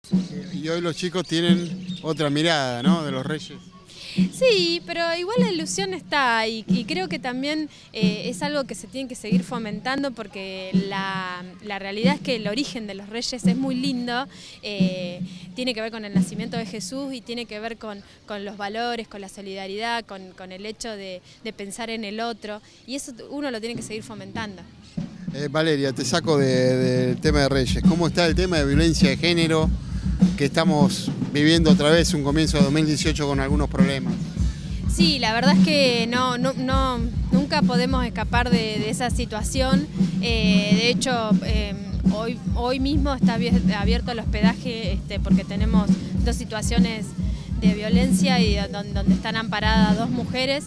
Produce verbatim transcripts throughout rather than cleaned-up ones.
Y hoy los chicos tienen otra mirada, ¿no?, de los Reyes. Sí, pero igual la ilusión está y, y creo que también eh, es algo que se tiene que seguir fomentando porque la, la realidad es que el origen de los Reyes es muy lindo, eh, tiene que ver con el nacimiento de Jesús y tiene que ver con, con los valores, con la solidaridad, con, con el hecho de, de pensar en el otro y eso uno lo tiene que seguir fomentando. Eh, Valeria, te saco del de, de tema de Reyes. ¿Cómo está el tema de violencia de género? Que estamos viviendo otra vez un comienzo de dos mil dieciocho con algunos problemas. Sí, la verdad es que no, no, no nunca podemos escapar de, de esa situación. Eh, de hecho, eh, hoy, hoy mismo está abierto el hospedaje este, porque tenemos dos situaciones de violencia y donde, donde están amparadas dos mujeres.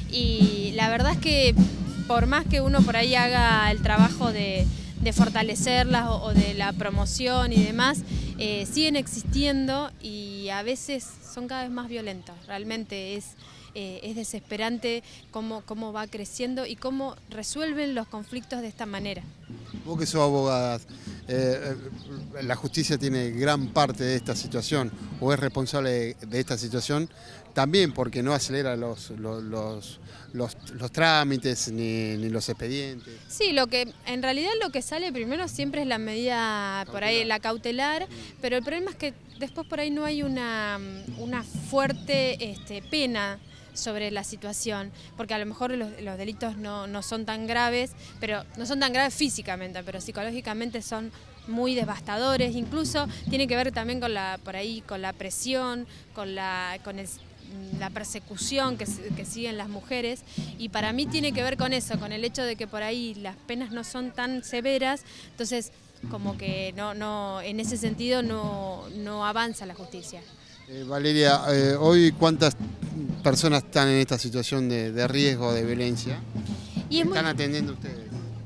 Y la verdad es que por más que uno por ahí haga el trabajo de, de fortalecerlas o, o de la promoción y demás, eh, siguen existiendo y a veces son cada vez más violentos. Realmente es, eh, es desesperante cómo, cómo va creciendo y cómo resuelven los conflictos de esta manera. Vos que sos abogada, eh, la justicia tiene gran parte de esta situación o es responsable de, de esta situación también porque no acelera los, los, los, los, los trámites ni, ni los expedientes. Sí, lo que en realidad lo que sale primero siempre es la medida cautelar. Por ahí, la cautelar, pero el problema es que después por ahí no hay una, una fuerte este, pena sobre la situación, porque a lo mejor los, los delitos no, no son tan graves, pero no son tan graves físicamente, pero psicológicamente son muy devastadores, incluso tiene que ver también con la, por ahí, con la presión, con la, con el, la persecución que, que siguen las mujeres, y para mí tiene que ver con eso, con el hecho de que por ahí las penas no son tan severas, entonces como que no, no, en ese sentido no, no avanza la justicia. Eh, Valeria, eh, hoy ¿cuántas personas están en esta situación de, de riesgo de violencia? Y es ¿Están muy, atendiendo ustedes?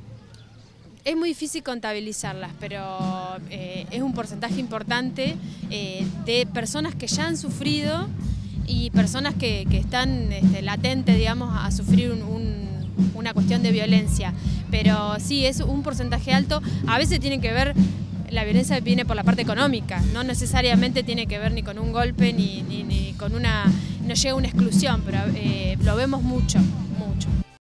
Es muy difícil contabilizarlas, pero eh, es un porcentaje importante eh, de personas que ya han sufrido y personas que, que están este, latentes, digamos, a sufrir un, un, una cuestión de violencia. Pero sí, es un porcentaje alto. A veces tiene que ver, la violencia viene por la parte económica, no necesariamente tiene que ver ni con un golpe ni, ni, ni con una, no llega a una exclusión, pero eh, lo vemos mucho.